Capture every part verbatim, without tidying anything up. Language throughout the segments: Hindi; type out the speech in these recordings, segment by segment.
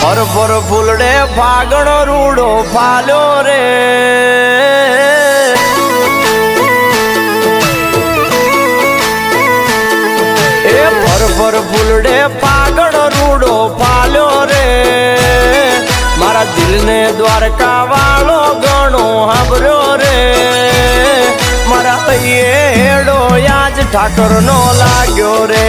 और पर फूलड़े फागण रूड़ो फालो रे ए पर पर फूलड़े फागण रूड़ो फालो रे मारा दिल ने द्वारका वालो गणो हाबरो रे मारा हेड़ो याज ठाकर नो लाग्यो रे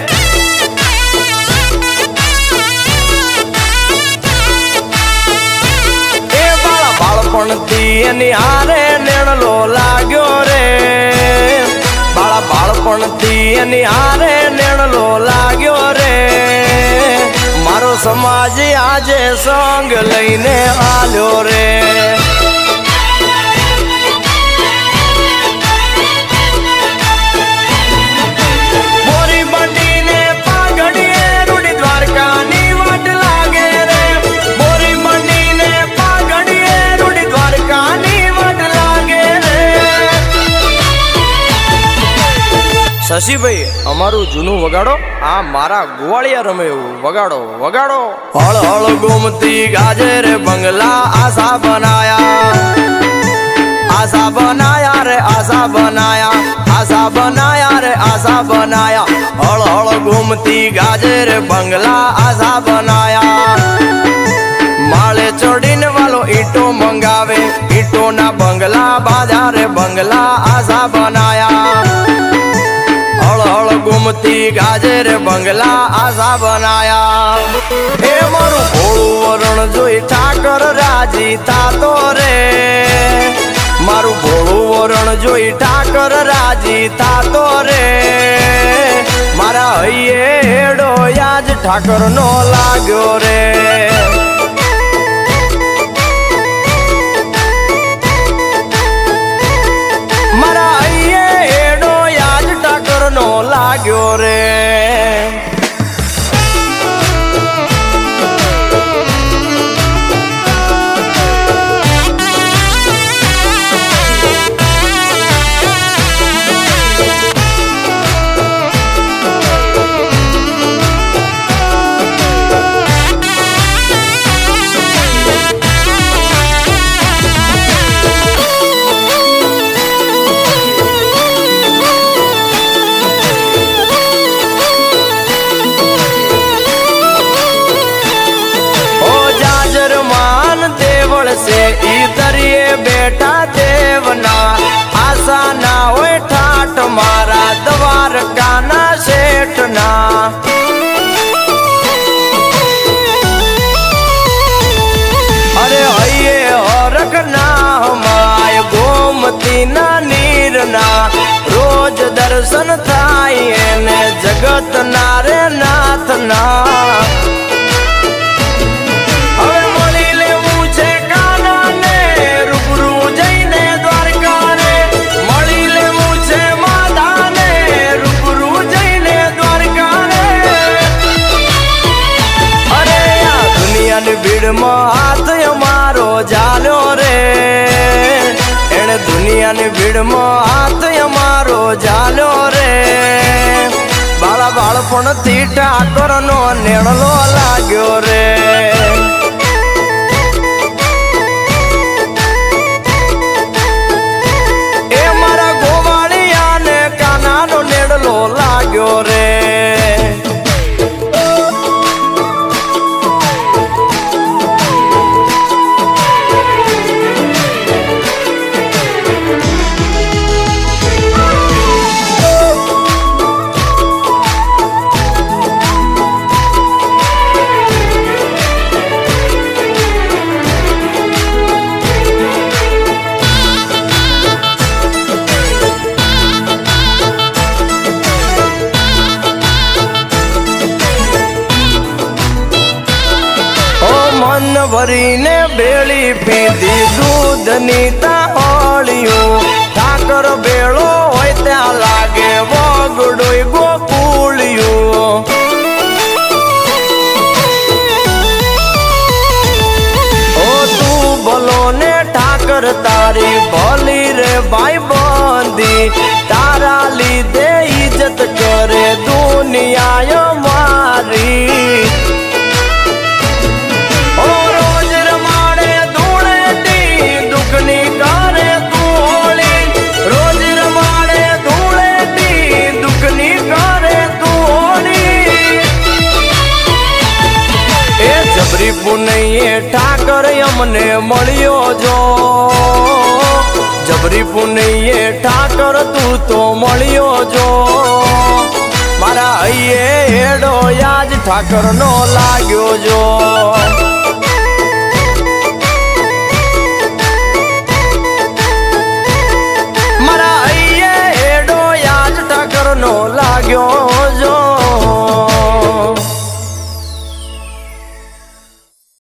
निहारे नेणलो लाग्यो रे बाळा बाळपणथी निहारे नेणलो लाग्यो रे मारो समाज आजे संग लईने आल्यो रे शशि भाई अमारू जूनू वगाड़ो आ मारा गुवाड़िया रमे वगाड़ो वगाड़ो हल हल गोमती गाजे रे बंगला आशा बनाया आशा बनाया रे आशा बनाया आशा बनाया रे आशा बनाया हल हल गोमती गाजे रे बंगला आशा बनाया माले चढ़ीने वालो ईटो मंगावे ईटो ना बंगला बाजारे बंगला आशा बनाया गोमती गाजर बंगला आशा बनाया ए मारू भोळू वरण जोई ठाकर राजी थातो रे मारू भोळू वरण जोई ठाकर राजी थातो रे मारा हइये हेडो याज ठाकर नो लाग्यो रे मारा हइये हेडो याज ठाकर नो लाग्यो रे से इधरिए बेटा देवना आशा ना होए ठाठ मारा द्वार का ना सेठना अरे हइये हरक ना हमाय गोमती ना नीरना रोज दर्शन थाई ने जगत नारे नाथ ना भीड़ में हाथ हमारो जालो रे एने दुनिया ने भीड़ में हाथ हमारो जालो रे बाला बाळपण थी ठाकर नो नेणलो लाग्यो रे ए मारा गोवाळिया ने काना नो नेणलो लाग्यो रे मन भरी ने बेड़ी पीधी दूध नीता होलियो ठाकर बेड़ो होय त्या लागे वगड़ोय गोकुलियो ओ तू बोलो ने ठाकर तारी बोली रे भाई बंदी तारा लीधे इज्जत करे दुनिया मारी ઠાકર અમને મળ્યો જો જબરી પુનૈયે ઠાકર તું તો મળ્યો જો મારા હૈયે હેડો યાજ ઠાકર નો લાગ્યો જો।